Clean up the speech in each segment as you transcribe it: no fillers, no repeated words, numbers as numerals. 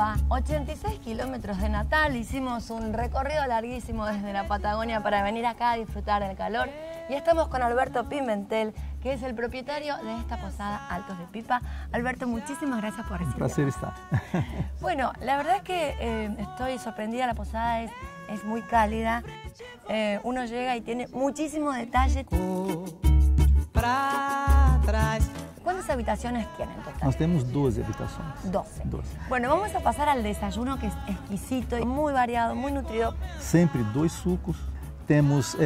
Pipa, 86 kilómetros de Natal. Hicimos un recorrido larguísimo desde la Patagonia para venir acá a disfrutar del calor. Y estamos con Alberto Pimentel, que es el propietario de esta posada Altos de Pipa. Alberto, muchísimas gracias por recibirnos. Un placer estar. Bueno, la verdad es que estoy sorprendida. La posada es muy cálida. Uno llega y tiene muchísimo detalle. ¿Cuántas habitaciones tienen en total? Nós temos 12 habitações. 12. 12. Bueno, vamos a pasar al desayuno, que es exquisito y muy variado, muy nutrido. Sempre 2 sucos. Temos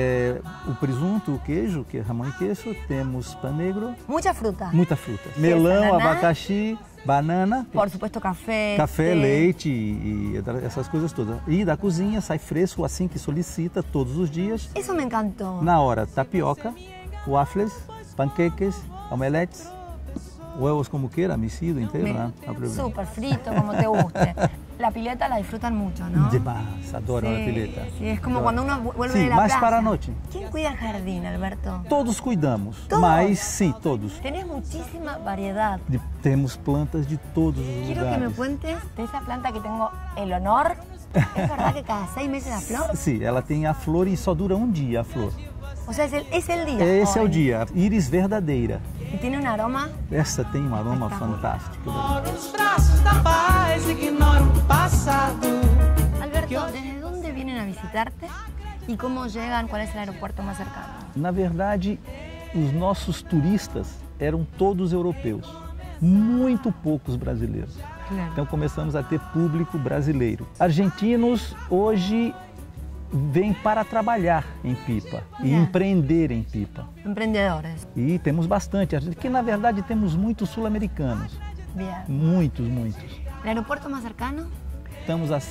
o presunto, o queijo, que é jamão e queijo. Temos pão negro. Mucha fruta. Muita fruta. Sí, Melão, ananá. abacaxi, banana. Por supuesto, café. Café, té. leite e essas coisas todas. E da cozinha sai fresco assim que solicita, todos os dias. Eso me encantó. Na hora, tapioca, waffles, panqueques, omeletes, huevos como quiera, mecido inteiro, né? Não há problema. Súper frito, como te guste. La pileta la disfrutan mucho, ¿no? Demais, adoro a pileta. Sí, es como Adoro. cuando uno vuelve Sí, de la más plaza. para a noite. ¿Quién cuida el jardín, Alberto? Todos cuidamos, Todos? mas sim, todos. Tenés muchísima variedad. Temos plantas de todos os Quiero lugares. que me cuentes de esa planta que tengo el honor. ¿Es verdad que cada 6 meses da flor? Sim, ela tem a flor e só dura um dia a flor. O sea, es el día. Esse é o hoy. dia, íris verdadeira. Y tiene un aroma. Essa tem um aroma fantástico. Nos braços da paz, ignoro o passado. Alberto, ¿desde dónde vienen a visitarte? ¿Y cómo llegan? ¿Cuál es el aeropuerto más cercano? Na verdade, os nossos turistas eram todos europeus, muito poucos brasileiros. Claro. Então começamos a ter público brasileiro. Argentinos hoje vêm para trabalhar em Pipa e Yeah. empreender em Pipa. Emprendedores. E temos bastante, que na verdade temos muitos sul-americanos, Bien. muitos. ¿El aeropuerto más cercano? Estamos a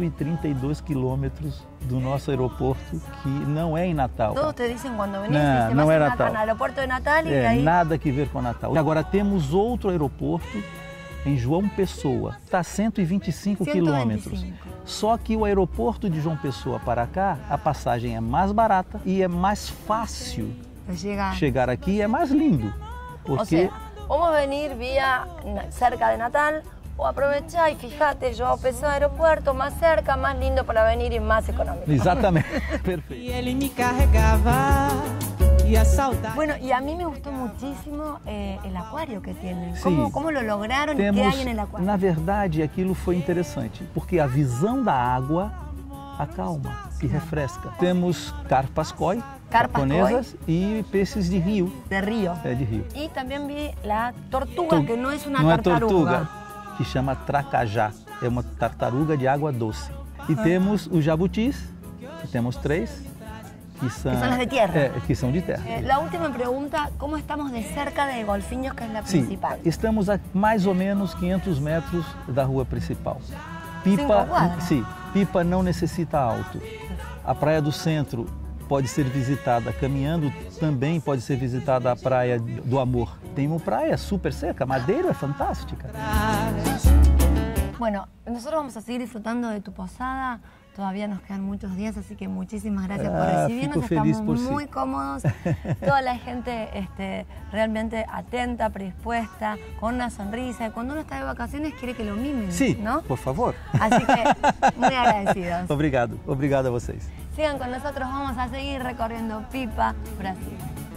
132 quilômetros do nosso aeroporto, que não é em Natal. Todos te dicen cuando venís, No, dicen, no vas era al tal. aeropuerto de Natal y de É, ahí... nada que ver com Natal. Agora temos outro aeroporto em João Pessoa, está a 125 quilômetros. 125. Só que o aeroporto de João Pessoa para cá, a passagem é mais barata e é mais fácil Llega. chegar aqui e é mais lindo. O Porque sea, vamos a venir vía cerca de Natal o aprovechá y fíjate, João Pessoa aeropuerto, más cerca, más lindo para venir y más económico. exatamente, perfeito. E ele me carregava e a saudade. Bueno, y a mí me gustó muchísimo el acuario que tienen. Sí. ¿Cómo lo lograron y qué hay en el acuario? na verdade, aquilo foi interessante, porque a visão da água acalma e refresca. Temos carpas koi, Carpas japonesas e peixes de rio. De río. É de rio. Y también vi la tortuga, que no es una Não é tartaruga. tortuga, que chama tracajá. É uma tartaruga de água doce. E temos os jabutis, que temos 3, que são... Que são as de terra. É, que são de terra. La última pregunta, ¿cómo estamos de cerca de Golfinhos, que es la Sim, principal? estamos a mais ou menos 500 metros da rua principal. 5 quadras? Sim, Pipa não necessita auto. A Praia do Centro pode ser visitada caminhando, também pode ser visitada a Praia do Amor. Tem uma praia super seca, Madeira é fantástica. Bueno, nosotros vamos a seguir disfrutando de tu posada. Todavía nos quedan muchos días, así que muchísimas gracias por recibirnos. Fico feliz Estamos por muy sí. cómodos. Toda la gente realmente atenta, predispuesta, con una sonrisa. Y cuando uno está de vacaciones quiere que lo mimen, Sim, ¿no? por favor. Así que muy agradecidos. Obrigado a vocês. Sigan con nosotros, vamos a seguir recorriendo Pipa, Brasil.